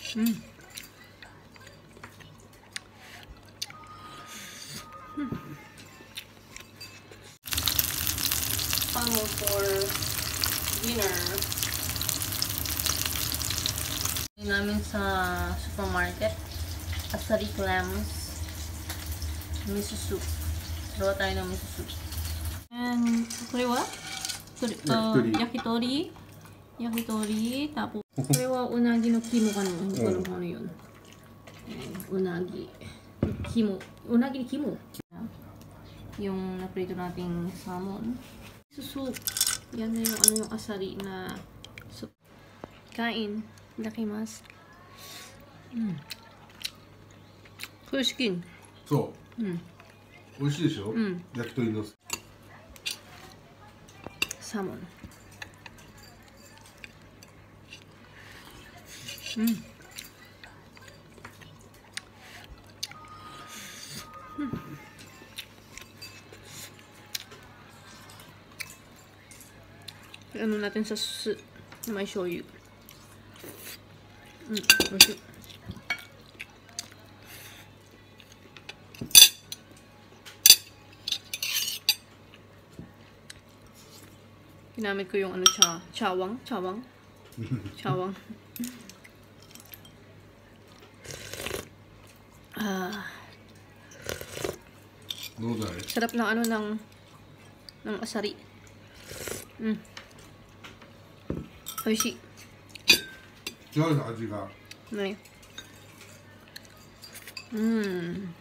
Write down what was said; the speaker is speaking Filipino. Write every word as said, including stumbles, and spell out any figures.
Mm. Mm. Salmon for dinner. Yung namin sa supermarket. Asari clams. Miso soup. Gawa tayo ng miso soup. And, kore wa? Uh, yakitori. Yakitori. Tapos, kore wa unagi no kimo ka no. Hindi ko alam kung ano yun. And, unagi. Kimo. Unagi ni kimo. Yung naprito nating salmon. Miso soup. Yan na yung ano yung asari na soup. Kain. Dakimasu. Mm. これチキン。 そう。 うん。 美味しいでしょ。うん。焼き鳥の。 サーモン。うん。うん。ano natin sa na may shoyu. Mm, masih. Ginamit ko yung ano cha, chawang, chawang. Chawang. Ah. Sarap ng ano ng ng asari. Mm. Oishi. 違う味が。 ね。うん。